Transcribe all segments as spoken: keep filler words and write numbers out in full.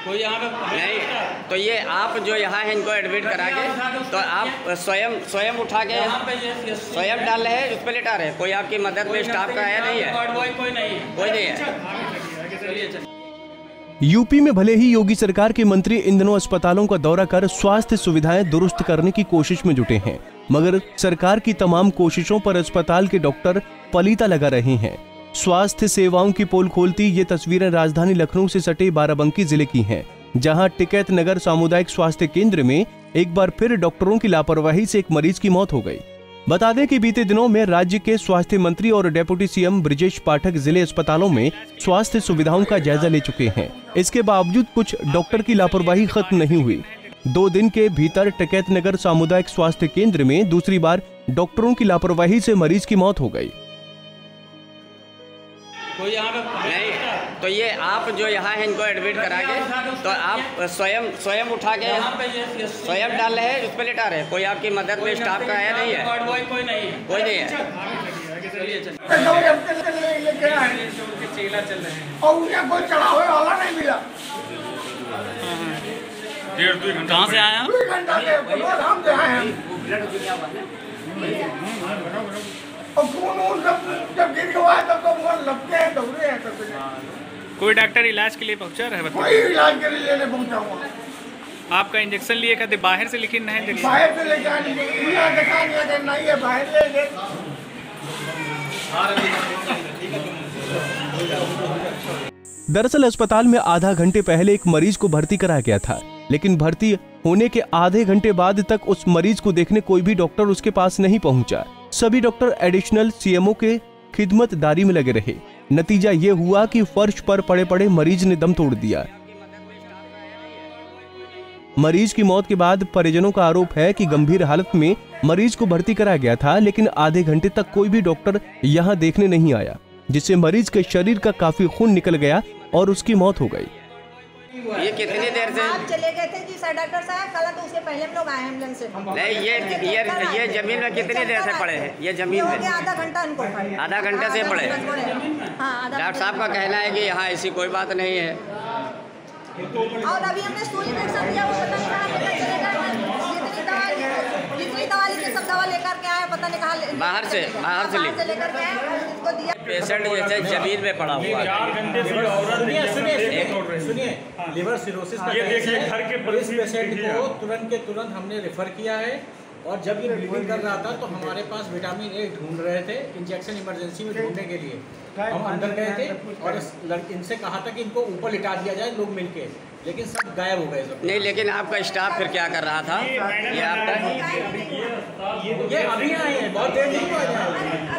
कोई यहाँ पे नहीं, तो ये आप जो यहाँ है इनको एडमिट करा के तो आप स्वयं स्वयं उठा के स्वयं डाल रहे हैं, उस पर लेटा रहे हैं। कोई आपकी मदद में स्टाफ का आया नहीं है? कोई नहीं कोई नहीं है। यूपी में भले ही योगी सरकार के मंत्री इन दिनों अस्पतालों का दौरा कर स्वास्थ्य सुविधाएं दुरुस्त करने की कोशिश में जुटे हैं, मगर सरकार की तमाम कोशिशों पर अस्पताल के डॉक्टर पलीता लगा रहे हैं। स्वास्थ्य सेवाओं की पोल खोलती ये तस्वीरें राजधानी लखनऊ से सटे बाराबंकी जिले की हैं, जहां टिकैत नगर सामुदायिक स्वास्थ्य केंद्र में एक बार फिर डॉक्टरों की लापरवाही से एक मरीज की मौत हो गई। बता दें कि बीते दिनों में राज्य के स्वास्थ्य मंत्री और डेप्यूटी सीएम ब्रजेश पाठक जिले अस्पतालों में स्वास्थ्य सुविधाओं का जायजा ले चुके हैं। इसके बावजूद कुछ डॉक्टर की लापरवाही खत्म नहीं हुई। दो दिन के भीतर टिकैत नगर सामुदायिक स्वास्थ्य केंद्र में दूसरी बार डॉक्टरों की लापरवाही से मरीज की मौत हो गई। कोई यहाँ पे नहीं, तो ये आप जो यहाँ है इनको एडमिट करा के तो आप स्वयं स्वयं उठा के स्वयं डाल रहे हैं, उस पर लेटा रहे हैं। कोई आपकी मदद में स्टाफ का आया नहीं है? कोई नहीं है। कोई नहीं है। कहाँ से आए कोई डॉक्टर इलाज के लिए पहुंचा रहा है? कोई इलाज के लिए लेने पहुंचा हुआ। आपका इंजेक्शन लिए कहते बाहर से लेकिन नहीं, बाहर से लेके आने नहीं है, बाहर ले गए। दरअसल अस्पताल में आधा घंटे पहले एक मरीज को भर्ती कराया गया था, लेकिन भर्ती होने के आधे घंटे बाद तक उस मरीज को देखने कोई भी डॉक्टर उसके पास नहीं पहुंचा। सभी डॉक्टर एडिशनल सीएमओ के खिदमतदारी में लगे रहे। नतीजा ये हुआ कि फर्श पर पड़े पड़े मरीज ने दम तोड़ दिया। मरीज की मौत के बाद परिजनों का आरोप है कि गंभीर हालत में मरीज को भर्ती कराया गया था, लेकिन आधे घंटे तक कोई भी डॉक्टर यहां देखने नहीं आया, जिससे मरीज के शरीर का काफी खून निकल गया और उसकी मौत हो गई। ये कितनी देर से आप चले गए थे जी सर डॉक्टर साहब? कल तो उसके पहले हम लोग आए एम्बुलेंस से। नहीं, ये ये ये जमीन में कितनी देर से पड़े हैं? ये जमीन में आधा घंटा उनको आधा घंटे से पड़े हैं। डॉक्टर साहब का कहना है कि यहाँ ऐसी कोई बात नहीं है। और अभी हमने सुई इंजेक्शन दिया, वो पता नहीं कहाँ पता चलेगा। जितनी दवा जितनी दवा ली सब दवा लेकर के आए, पता नहीं कहाँ बाहर से बाहर से लेकर के आए, उसको दिया। पेशेंट जैसे जमीन में पड़ा हुआ है। सुनिए, लिवर सिरोसिस का घर के पुलिस पेशेंट को तुरंत के तुरंत हमने रेफर किया है, और जब ये ब्लीडिंग कर रहा था तो हमारे पास विटामिन ए ढूंढ रहे थे इंजेक्शन इमरजेंसी में ढूंढने के लिए। हम अंदर गए थे और इस इनसे कहा था कि इनको ऊपर लिटा दिया जाए लोग मिलके, लेकिन सब गायब हो गए सब। नहीं, लेकिन आपका स्टाफ फिर क्या कर रहा था? ये आपका ये अभी आए हैं, बहुत देर नहीं हुआ।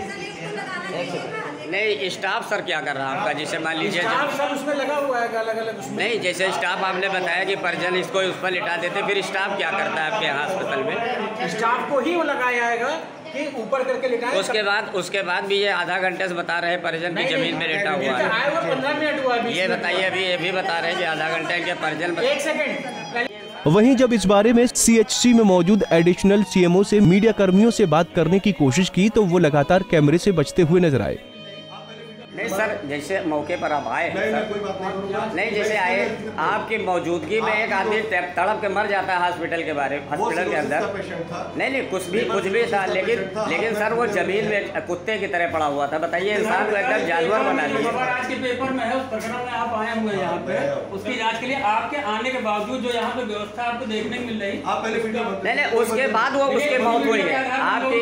नहीं, स्टाफ सर क्या कर रहा है आपका? जैसे मान लीजिए सब उसमें लगा हुआ है अलग अलग उसमें। नहीं, जैसे स्टाफ आपने बताया कि परिजन इसको उस पर लिटा देते, फिर स्टाफ क्या करता है आपके हॉस्पिटल में? स्टाफ को ही वो लगाया जाएगा कि ऊपर करके लिटाएं। उसके बाद उसके बाद भी ये आधा घंटे से बता रहे हैं परिजन की जमीन में लेटा हुआ है। पंद्रह मिनट हुआ। ये बताइए, अभी ये भी बता रहे हैं कि आधा घंटे के परिजन। एक सेकंड। वहीं जब इस बारे में सीएचसी में मौजूद एडिशनल सीएमओ से मीडिया कर्मियों से बात करने की कोशिश की तो वो लगातार कैमरे से बचते हुए नजर आए। नहीं सर, जैसे मौके पर आप आए नहीं, नहीं, नहीं जैसे आए आपकी मौजूदगी में एक आदमी तड़प के मर जाता है हॉस्पिटल के बारे हॉस्पिटल के अंदर। नहीं नहीं कुछ भी कुछ भी था, लेकिन लेकिन सर वो जमीन में कुत्ते की तरह पड़ा हुआ था। बताइए, इंसान को एकदम जानवर बना दिया। आज के पेपर में है, उस प्रकरण में आप आए हुए यहाँ पे उसकी जाँच के लिए। आपके आने के बावजूद जो यहाँ पे व्यवस्था आपको देखने को मिल रही, नहीं नहीं उसके बाद वो उसकी मौत हुई है। आपकी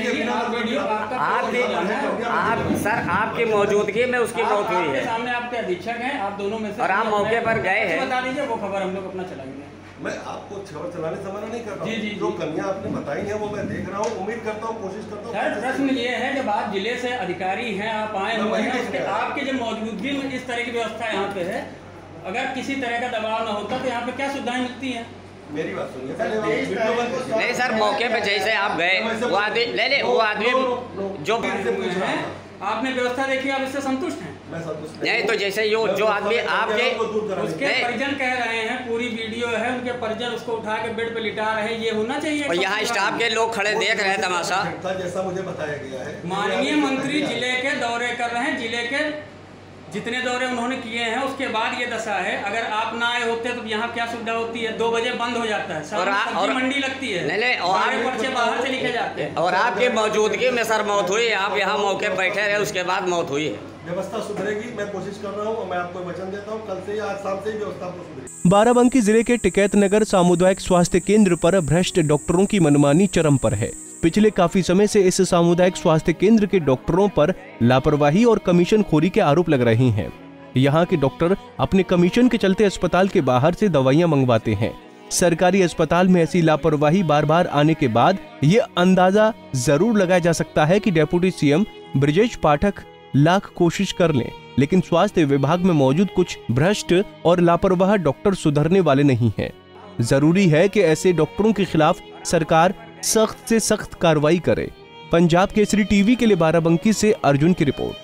आपकी आप सर आपकी मौजूदगी में उसकी मौत हुई है। सामने आपके अधीक्षक हैं, आप दोनों में से और आप मौके पर गए हैं। बता दीजिए, वो खबर हम लोग अपना चलाएंगे। मैं आपको खबर चलाने से मना नहीं कर रहा हूँ। जी जी जो कमियां आपने बताई हैं वो मैं देख रहा हूँ, उम्मीद करता हूँ, कोशिश करता हूँ। सर प्रश्न ये है, जब आप जिले से अधिकारी हैं, आप आए हुए हैं, उसके आपकी जो मौजूदगी में इस तरह की व्यवस्था यहाँ पे है, अगर किसी तरह का दबाव न होता तो यहाँ पे क्या सुविधाएं मिलती हैं? मेरी बात सुनिए। नहीं सर, मौके पे जैसे आप गए वो आदमी ले ले वो आदमी जो आपने व्यवस्था देखी, आप इससे संतुष्ट हैं? मैं संतुष्ट नहीं, तो जैसे यो जो आदमी आपके उसके परिजन कह रहे हैं, पूरी वीडियो है, उनके परिजन उसको उठा के बेड पे लिटा रहे हैं, ये होना चाहिए। और यहाँ स्टाफ के लोग खड़े देख रहे हैं तमाशा। जैसा मुझे बताया गया है, माननीय मंत्री जिले के दौरे कर रहे हैं, जिले के जितने दौरे उन्होंने किए हैं उसके बाद ये दशा है। अगर आप ना आए होते तो यहाँ क्या सुविधा होती है? दो बजे बंद हो जाता है, और, आ, और मंडी लगती है, नहीं, नहीं, और सारे पर्चे बाहर से लिखे जाते हैं। और आपकी मौजूदगी में सर मौत हुई, आप यहाँ मौके पर बैठे रहे, उसके बाद मौत हुई है। व्यवस्था सुधरेगी, मैं कोशिश कर रहा हूँ और मैं आपको वचन देता हूँ कल से ही, आज शाम से ही व्यवस्था सुधरेगी। बाराबंकी जिले के टिकैत नगर सामुदायिक स्वास्थ्य केंद्र पर भ्रष्ट डॉक्टरों की मनमानी चरम पर है। पिछले काफी समय से इस सामुदायिक स्वास्थ्य केंद्र के डॉक्टरों पर लापरवाही और कमीशन खोरी के आरोप लग रहे हैं। यहाँ के डॉक्टर अपने कमीशन के चलते अस्पताल के बाहर से दवाइयाँ मंगवाते हैं। सरकारी अस्पताल में ऐसी लापरवाही बार बार आने के बाद ये अंदाजा जरूर लगाया जा सकता है कि डेप्यूटी सीएम ब्रजेश पाठक लाख कोशिश कर लें, लेकिन स्वास्थ्य विभाग में मौजूद कुछ भ्रष्ट और लापरवाह डॉक्टर सुधरने वाले नहीं हैं। जरूरी है कि ऐसे डॉक्टरों के खिलाफ सरकार सख्त से सख्त कार्रवाई करे। पंजाब केसरी टीवी के लिए बाराबंकी से अर्जुन की रिपोर्ट।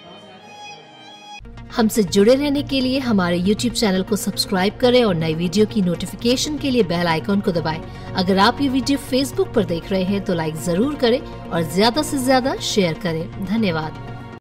हमसे जुड़े रहने के लिए हमारे यूट्यूब चैनल को सब्सक्राइब करें और नई वीडियो की नोटिफिकेशन के लिए बेल आइकॉन को दबाएं। अगर आप ये वीडियो फेसबुक पर देख रहे हैं तो लाइक जरूर करें और ज्यादा से ज्यादा शेयर करें। धन्यवाद।